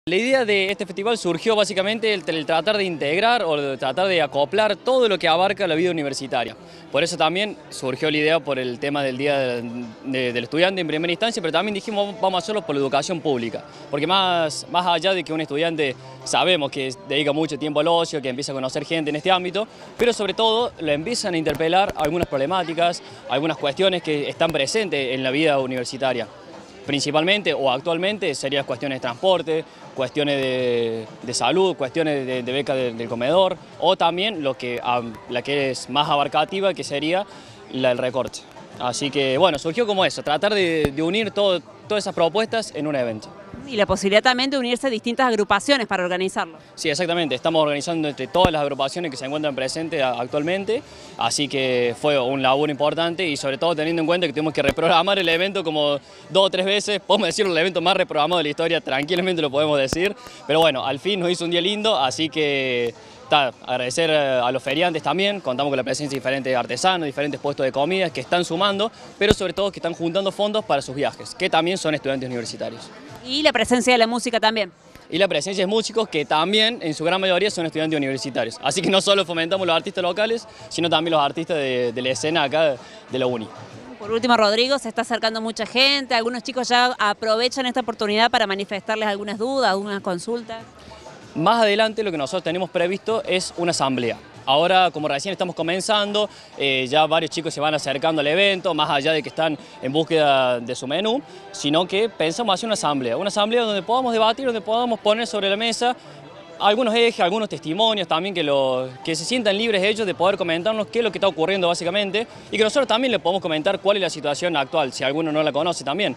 La idea de este festival surgió básicamente el tratar de integrar o de tratar de acoplar todo lo que abarca la vida universitaria. Por eso también surgió la idea por el tema del Día del Estudiante en primera instancia, pero también dijimos vamos a hacerlo por la educación pública, porque más allá de que un estudiante sabemos que dedica mucho tiempo al ocio, que empieza a conocer gente en este ámbito, pero sobre todo le empiezan a interpelar algunas problemáticas, algunas cuestiones que están presentes en la vida universitaria. Principalmente o actualmente serían cuestiones de transporte, cuestiones de salud, cuestiones de beca del comedor o también la que es más abarcativa que sería el recorte. Así que bueno, surgió como eso, tratar de unir todas esas propuestas en un evento. Y la posibilidad también de unirse a distintas agrupaciones para organizarlo. Sí, exactamente. Estamos organizando entre todas las agrupaciones que se encuentran presentes actualmente, así que fue un laburo importante y sobre todo teniendo en cuenta que tuvimos que reprogramar el evento como 2 o 3 veces, podemos decirlo, el evento más reprogramado de la historia, tranquilamente lo podemos decir, pero bueno, al fin nos hizo un día lindo, así que agradecer a los feriantes también, contamos con la presencia de diferentes artesanos, diferentes puestos de comida que están sumando, pero sobre todo que están juntando fondos para sus viajes, que también son estudiantes universitarios. Y la presencia de la música también. Y la presencia de músicos que también, en su gran mayoría, son estudiantes universitarios. Así que no solo fomentamos los artistas locales, sino también los artistas de la escena acá de la Uni. Por último, Rodrigo, se está acercando mucha gente, algunos chicos ya aprovechan esta oportunidad para manifestarles algunas dudas, algunas consultas. Más adelante lo que nosotros tenemos previsto es una asamblea. Ahora, como recién estamos comenzando, ya varios chicos se van acercando al evento, más allá de que están en búsqueda de su menú, sino que pensamos hacer una asamblea donde podamos debatir, donde podamos poner sobre la mesa algunos ejes, algunos testimonios también que se sientan libres ellos de poder comentarnos qué es lo que está ocurriendo básicamente y que nosotros también les podemos comentar cuál es la situación actual, si alguno no la conoce también.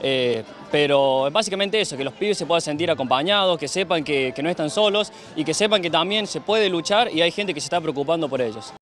Pero básicamente eso, que los pibes se puedan sentir acompañados, que sepan que no están solos y que sepan que también se puede luchar y hay gente que se está preocupando por ellos.